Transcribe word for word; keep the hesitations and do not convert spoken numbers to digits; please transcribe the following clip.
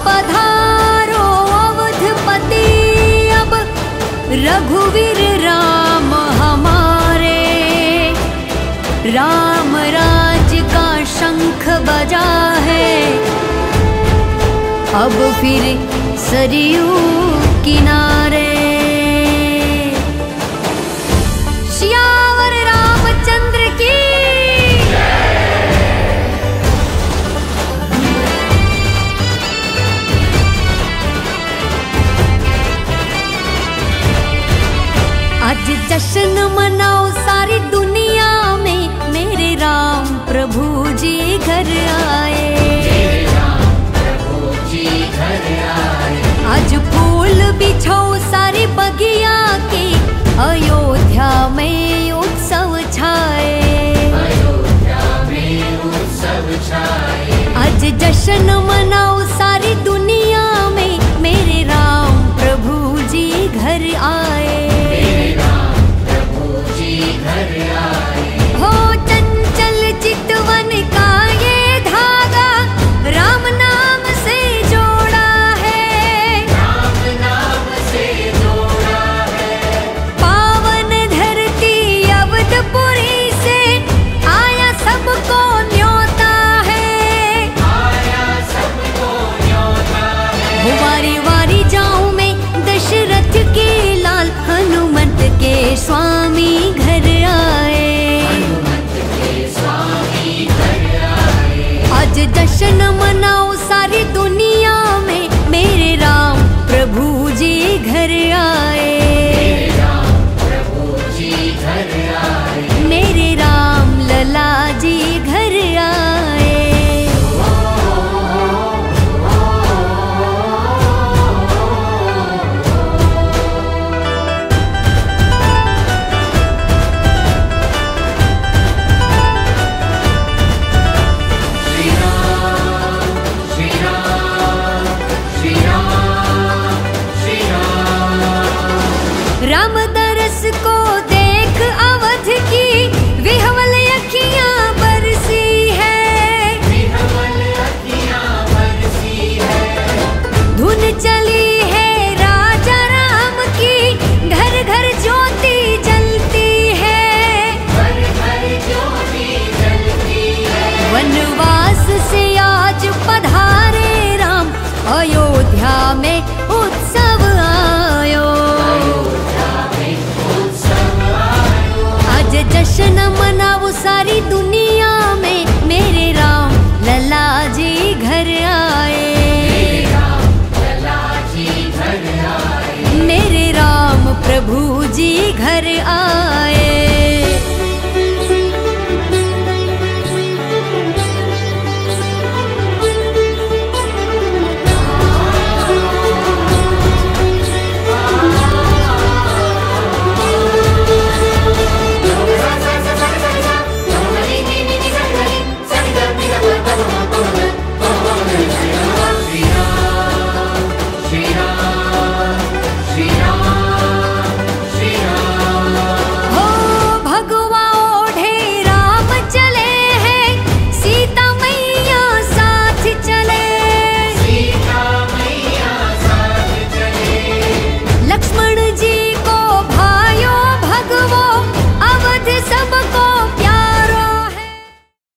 पधारो अवधपति अब रघुवीर राम हमारे। राम राज का शंख बजा है अब फिर सरयू किनारे। सियावर रामचंद्र की। आज जश्न मनाओ सारी दुनिया में, मेरे राम प्रभु जी घर आए। मेरे राम प्रभु जी घर आए। आज फूल बिछाओ सारी बगिया के, अयोध्या में उत्सव छाए। अयोध्या में उत्सव छाए। आज जश्न मनाओ सारी दुनिया में, मेरे राम प्रभु जी घर आए। मेरे राम प्रभु जी घर आए। हो चंचल चितवन का ये धागा, राम नाम से जोड़ा है। राम नाम से जोड़ा है। पावन धरती अवधपुरी से आया सबको न्योता है। आया सबको न्योता है। वारी वारी जाऊं मैं दशरथ के लाल, हनुमत के स्वामी घर आए। हनुमत के स्वामी घर आए। आज जश्न मनाओ सारी दुनिया में, मेरे राम प्रभु जी घर आए। मेरे राम प्रभु जी घर आए। मेरे राम लला जी घर आए। श्री राम श्री राम श्री राम श्री राम। राम दरस को देख अवध की विह्वल अखियां बरसी है। विह्वल अखियां बरसी है। धुन चली है राजा राम की, घर घर ज्योति जलती है। घर घर ज्योति जलती है। वनवास से आज पधारे राम, अयोध्या में